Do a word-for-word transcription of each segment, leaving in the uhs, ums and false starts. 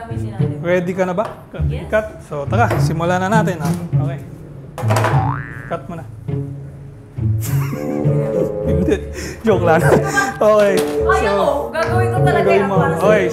gagamitin natin. Ready ka na ba? Yes. Cut. So, tara, simulan na natin. Ha? Okay. Cut mo na. Hindi. Joke lang. Okay. Kaya ko, gagawin ko talaga yan para sa okay.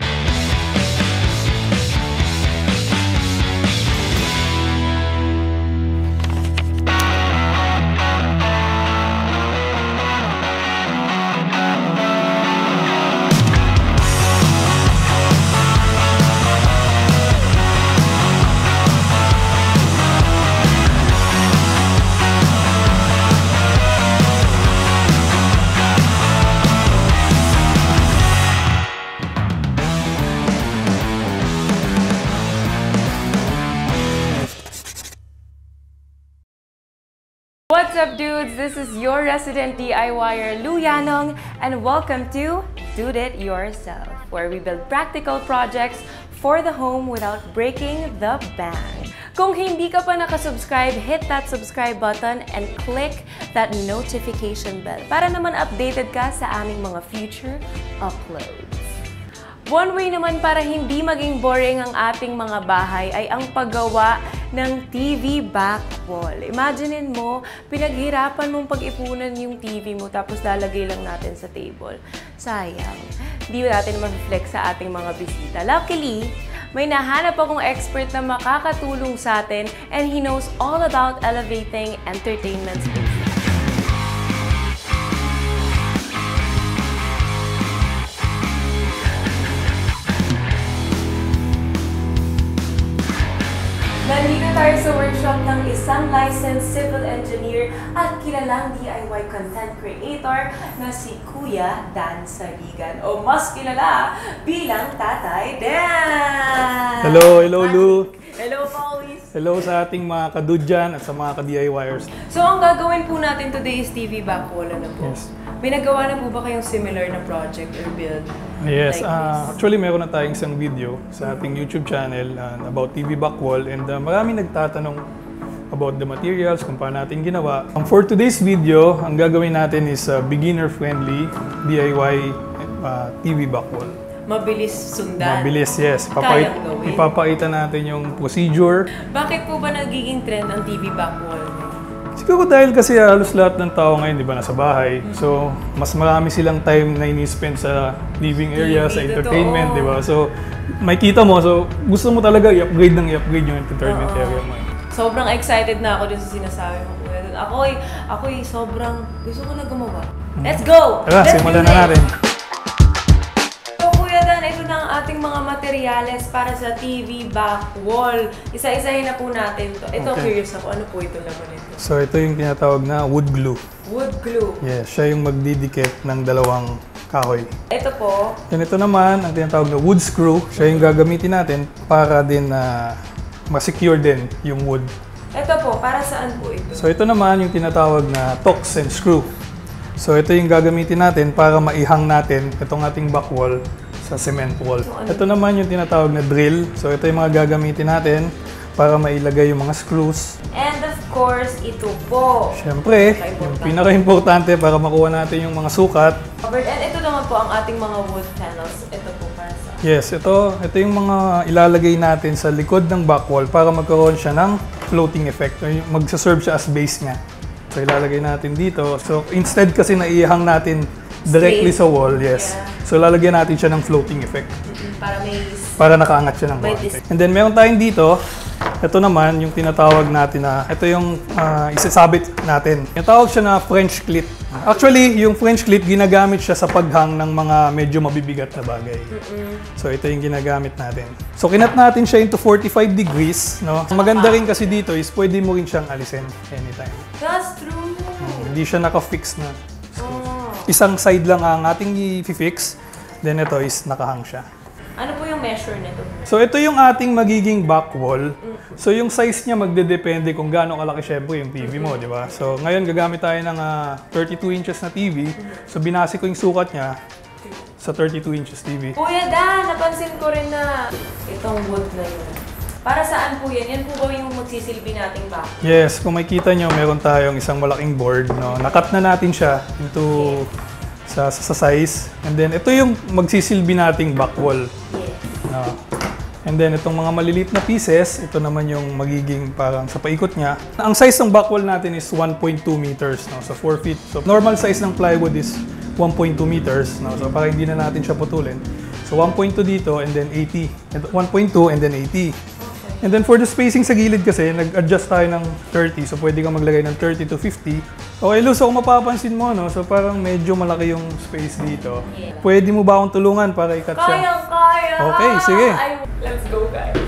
What's up, dudes? This is your resident D I Y er, Lou Yanong, and welcome to Do It Yourself, where we build practical projects for the home without breaking the bank. Kung hindi ka pa nakasubscribe, hit that subscribe button and click that notification bell para naman updated ka sa aming mga future uploads. One way naman para hindi maging boring ang ating mga bahay ay ang paggawa ng T V backwall. Imaginein mo, pinaghirapan mong pag-ipunan yung T V mo tapos lalagay lang natin sa table. Sayang, hindi natin ma-reflect sa ating mga bisita. Luckily, may nahanap akong expert na makakatulong sa atin and he knows all about elevating entertainment spaces. Nandito tayo sa workshop ng isang licensed civil engineer at kilalang D I Y content creator na si Kuya Dan Sarigan o mas kilala bilang Tatay Dan! Hello, hello Lou! Hello, Paulis! Hello sa ating mga kadudyan at sa mga ka-D I Y ers. So, ang gagawin po natin today is T V backwall na po. Yes. May nagawa na po ba kayong similar na project or build? Yes, like uh, actually meron na tayong isang video sa ating YouTube channel uh, about T V backwall and uh, marami nagtatanong about the materials, kung paano natin ginawa. Um, for today's video, ang gagawin natin is uh, beginner-friendly D I Y uh, T V backwall. Mabilis sundan. Mabilis, yes. Papait Kayang gawin. Ipapakita natin yung procedure. Bakit po ba nagiging trend ang T V backwall? Siguro dahil kasi halos lahat ng tao ngayon, di ba, nasa bahay. So, mas marami silang time na ini-spend sa living area, T V, sa entertainment, di ba? So, may kita mo. So, gusto mo talaga i-upgrade ng i-upgrade yung entertainment uh-oh. area mo. Sobrang excited na ako dun sa sinasabi mo. Ako'y, ako'y sobrang gusto ko na gumawa. Let's go! Tara, Let's simulan na natin. So, Kuya Dan, ito na ang ating mga materyales para sa T V backwall. Isa-isahin na po natin to. Ito, okay. Curious ako. Ano po ito naman ito? So, ito yung tinatawag na wood glue. Wood glue? Yes, siya yung magdidikit ng dalawang kahoy. Ito po? And ito naman, ang tinatawag na wood screw. Siya yung gagamitin natin para din na uh, ma-secure din yung wood. Ito po, para saan po ito? So, ito naman yung tinatawag na tocks and screw. So, ito yung gagamitin natin para maihang natin itong ating backwall sa cement wall. So, ano? Ito naman yung tinatawag na drill. So, ito yung mga gagamitin natin para mailagay yung mga screws. And of course, ito po. Siyempre, yung pinaka-importante para makuha natin yung mga sukat. And ito naman po ang ating mga wood panels. Ito po para sa... Yes, ito, ito yung mga ilalagay natin sa likod ng backwall para magkaroon siya ng floating effect. Magsaserve siya as base nga. So, ilalagay natin dito. So, instead kasi naihang natin directly Straight. sa wall, yes. Yeah. So, lalagyan natin siya ng floating effect. Mm-hmm. Para may... Para nakaangat siya ng konti. And then, meron tayong dito. Ito naman, yung tinatawag natin na, ito yung uh, isasabit natin. Tinatawag siya na French clit. Actually, yung French clit, ginagamit siya sa paghang ng mga medyo mabibigat na bagay. Mm-mm. So, ito yung ginagamit natin. So, kinat natin siya into forty-five degrees. No? Maganda rin kasi dito is pwede mo rin siyang alisin anytime. That's true! Hmm, hindi siya naka-fix na. So, oh. Isang side lang ang ating i-fix. Then, ito is nakahang siya. Ano po yung measure nito? So, ito yung ating magiging back wall. So, yung size niya magdedepende kung gaano kalaki syempre yung T V mo, di ba? So, ngayon gagamit tayo ng uh, thirty-two inches na T V. So, binasi ko yung sukat niya sa thirty-two inches T V. Kuya Dan, napansin ko rin na itong wood na yun. Para saan po yan? Yan po ba yung magsisilbi nating back? Yes, kung makita nyo, meron tayong isang malaking board. No? Nakat na natin siya into... Okay. Sa, sa size. And then, ito yung magsisilbi nating back wall. Yes. No. And then itong mga maliliit na pieces, ito naman yung magiging parang sa paikot niya. Ang size ng back wall natin is one point two meters, no? So four feet. So normal size ng plywood is one point two meters, no? So para hindi na natin siya putulin. So one point two dito and then eighty. one point two and then eighty. And then for the spacing sa gilid kasi, nag-adjust tayo ng thirty. So pwede kang maglagay ng thirty to fifty. Okay, Luz, kung mapapansin mo, no? So parang medyo malaki yung space dito. Pwede mo ba akong tulungan para i-cut siya? Kaya, kaya! Okay, sige. I... Let's go, guys!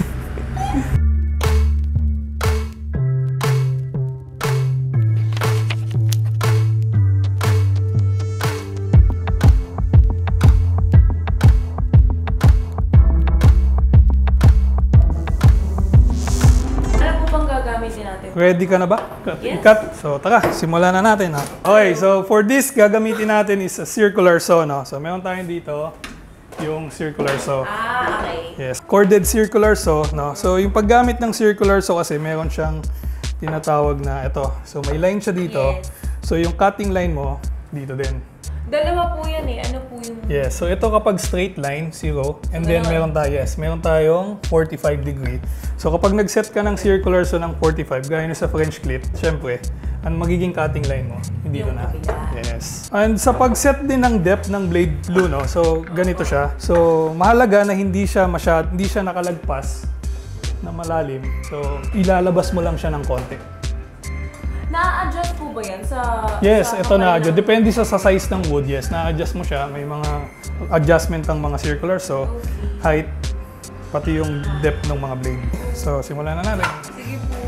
Ready ka na ba? Yes. I-cut? So tara, simulan na natin. Ha? Okay, so for this, gagamitin natin is a circular saw. No? So meron tayong dito yung circular saw. Ah, okay. Yes, corded circular saw. No? So yung paggamit ng circular saw kasi meron siyang tinatawag na ito. So may line siya dito. Yes. So yung cutting line mo, dito din. Dalawa po yan eh. Ano po yung... Yes, so ito kapag straight line, zero. And then meron tayo, yes, meron tayong forty-five degree. So kapag nag-set ka ng circular saw ng forty-five, gaya na sa French clip, syempre, ang magiging cutting line mo, hindi dito na. Yes. And sa pag-set din ng depth ng blade glue, no? So ganito siya. So mahalaga na hindi siya masyad, hindi siya nakalagpas na malalim. So ilalabas mo lang siya ng konti. Na-adjust po ba yan sa... Yes, sa ito na-adjust. Depende sa, sa size ng wood, yes. Na-adjust mo siya. May mga adjustment ng mga circular saw, height, pati yung depth ng mga blade. So, simulan na natin. Sige po.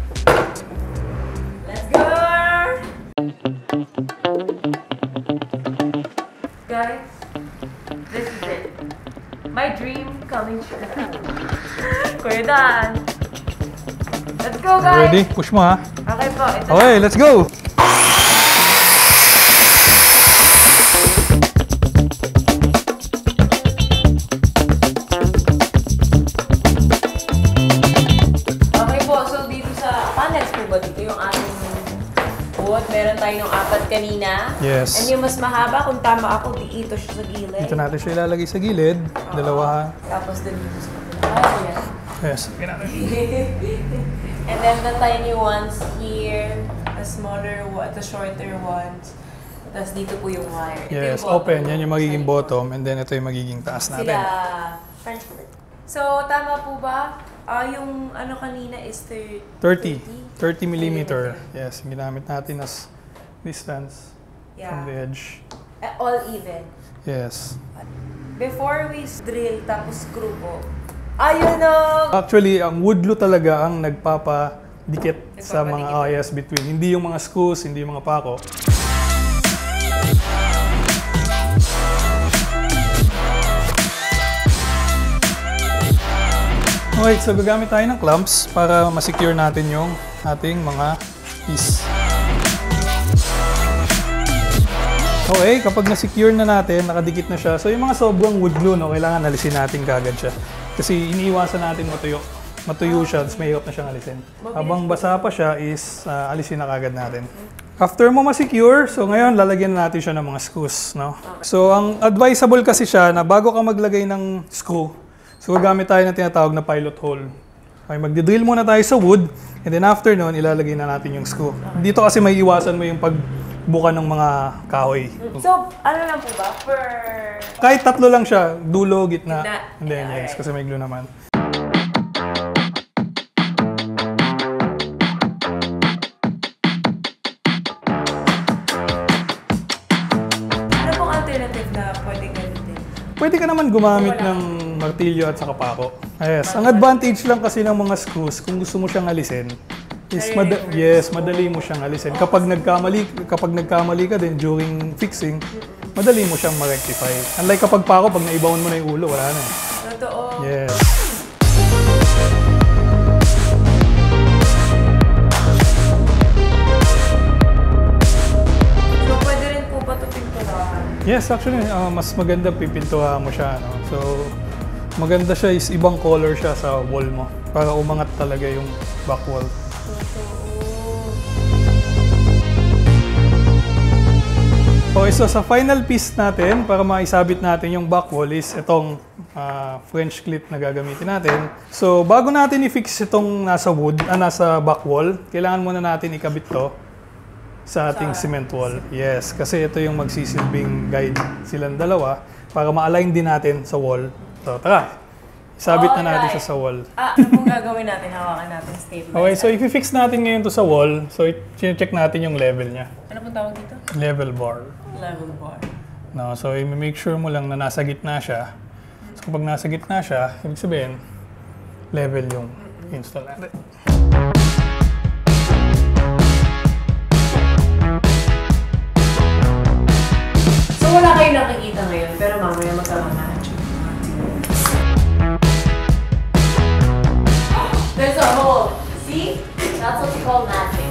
Let's go! Guys, this is it. My dream coming true. Kuya Dan. Let's go, guys! Ready? Push mo, ha? Okay po. Ito Okay, let's go! Okay po, so dito sa panels po ba dito yung ating wood? Meron tayo ng apat kanina. Yes. And yung mas mahaba, kung tama ako, dito siya sa gilid. Dito natin siya ilalagay sa gilid. Dalawa, ha? Tapos din dito sa kabila. Ah, yan. Yes. Okay natin. And then the tiny ones here, the smaller one, the shorter ones. Tapos dito po yung wire. Ito Yes, yung open. Yan yung magiging bottom. And then ito yung magiging taas natin. Sila French clip. So, tama po ba? Ah, yung ano kanina is thirty. thirty millimeter. Yes, ginamit natin as distance Yeah. from the edge. Uh, all even. Yes. Before we drill, tapos screw po. Ayun na! Actually, ang wood glue talaga ang nagpapadikit sa mga Nagpapadikit. oh, yes, between. Hindi yung mga screws, hindi yung mga pako. Okay, so gagamit tayo ng clamps para ma-secure natin yung ating mga piece. Okay, kapag na-secure na natin, nakadikit na siya. So yung mga sobrang wood glue, no, kailangan alisin natin kagad siya. Kasi iniiwasan natin matuyo. Matuyo siya, tapos mahirap na siyang alisin. Habang basa pa siya is uh, alisin na kagad natin. After mo ma-secure, so ngayon lalagyan na natin siya ng mga screws. No? So ang advisable kasi siya na bago ka maglagay ng screw, so gagamit tayo ng tinatawag na pilot hole. Okay, magdi-drill muna tayo sa wood, and then after nun, ilalagay na natin yung screw. Dito kasi may iwasan mo yung pagbuka ng mga kahoy. So, ano lang po ba? Per... Kahit tatlo lang siya, dulo, gitna, Gitna. and then Yeah, yes, alright. kasi may glue naman. Ano pong alternative na pwede gamitin? Pwede ka naman gumamit ng martilyo at saka pako. Yes, ang advantage lang kasi ng mga screws, kung gusto mo siyang alisin, is mada- yes, madali mo siyang alisin. Kapag nagkamali, kapag nagkamali ka din during fixing, madali mo siyang ma-rectify. Unlike kapag pako, pag naibawan mo na yung ulo, wala na. Totoo. Yes. So, pwede rin po ba ito pinturahan? Yes, actually, uh, mas maganda pipintuhan mo siya. No? So, maganda siya is ibang color siya sa wall mo para umangat talaga yung back wall. Okay, so sa final piece natin, para maisabit natin yung back wall is itong uh, French clit na gagamitin natin. So, bago natin i-fix itong nasa wood, ah, nasa back wall, kailangan muna natin ikabit to sa ating sa cement wall. Yes, kasi ito yung magsisilbing guide silang dalawa para ma-align din natin sa wall. So, tara! Sabit na natin siya sa wall. Ah, ano pong gagawin natin? Hawakan natin stable. Okay, so i-fix natin ngayon to sa wall. So, i-check natin yung level niya. Ano pong tawag dito? Level bar. Level bar. No, so, i-make sure mo lang na nasa gitna siya. So, kapag nasa gitna siya, ibig sabihin, level yung install natin. So, wala kayong nakikita ngayon, pero mamaya magkakaman. There's a hole. See? That's what you call matching.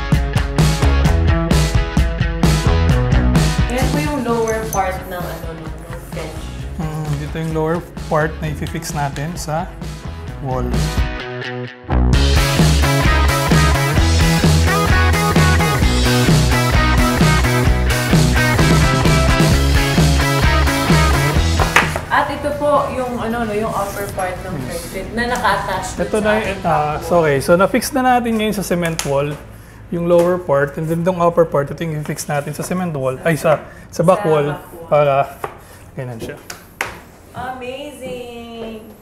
Yan po yung lower part ng ano ng French. Hmm, dito yung lower part na i-fix natin sa wall. At ito po yung ano no, yung upper part ng French na naka-attach Ito na yung, uh, so okay, so na-fix na natin ngayon sa cement wall, yung lower part, and then yung upper part, ito yung i-fix natin sa cement wall, ay sa, sa back wall, para ganyan siya. Amazing!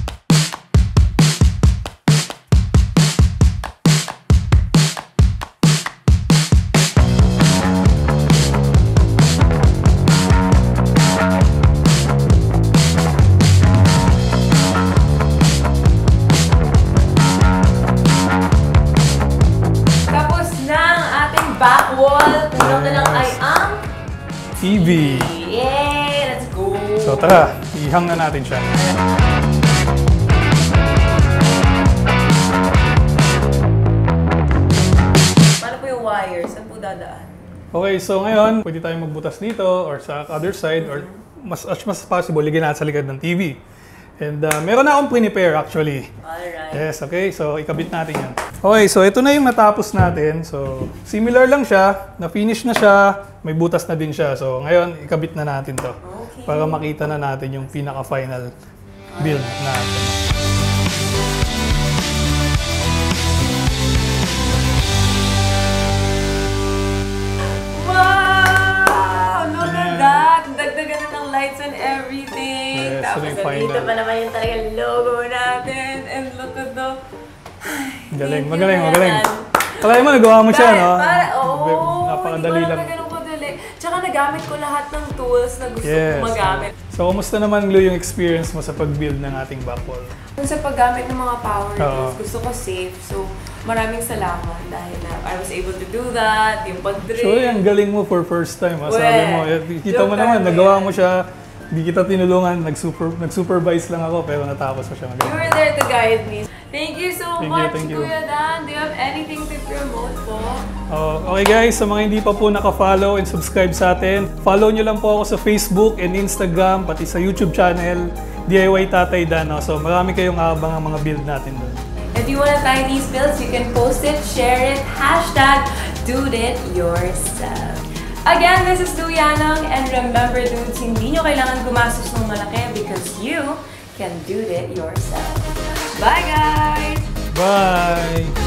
Backwall, kulang na lang ay ang T V. Yay! Let's go! So tara, ihang na natin siya. Paano po yung wires? Saan po dadaan? Okay, so ngayon, pwede tayong magbutas dito or sa other side or mas as much as possible, ligyan natin sa likod ng T V. And uh, meron na akong prepare actually. Alright. Yes, okay. So, ikabit natin yan. Okay, so ito na yung natapos natin. So, similar lang siya. Na-finish na siya. May butas na din siya. So, ngayon, ikabit na natin to. Okay. Para makita na natin yung pinaka-final build natin. Wow! Look at that! Dagdagan na ng lights and everything. Yes, Tapos so dito pa naman yung talagang logo natin. And look at the... Galing, magaling, magaling. Kaya mo, nagawa mo siya, no? Para, oo. Napakadali lang. Hindi ko alam na kadali. Tsaka nagamit ko lahat ng tools na gusto Yes. ko magamit. So, kumusta naman, Lu, yung experience mo sa pag-build ng ating backwall? Kung sa paggamit ng mga power tools, Oo. gusto ko safe. So, maraming salamat dahil na I was able to do that, yung pag-drill. So, ang galing mo for first time. Ha? Sabi Well, mo, eh, kita mo joke naman, lang nagawa yan. mo siya. Hindi kita tinulungan, nag-super, nag-supervise lang ako, pero natapos mo siya You magaling. were there to guide me. Thank you so Thank you, much, thank you. Kuya Dan. Do you have anything to promote po? Oh, okay guys, sa mga hindi pa po naka-follow and subscribe sa atin, follow nyo lang po ako sa Facebook and Instagram, pati sa YouTube channel, D I Y Tatay Dan. No? So marami kayong aabangang mga build natin doon. If you want to try these builds, you can post it, share it, hashtag DoItYourself. Again, this is Luyanong, and remember dudes, hindi nyo kailangan gumastos ng malaki because you can do it yourself. Bye guys! Bye!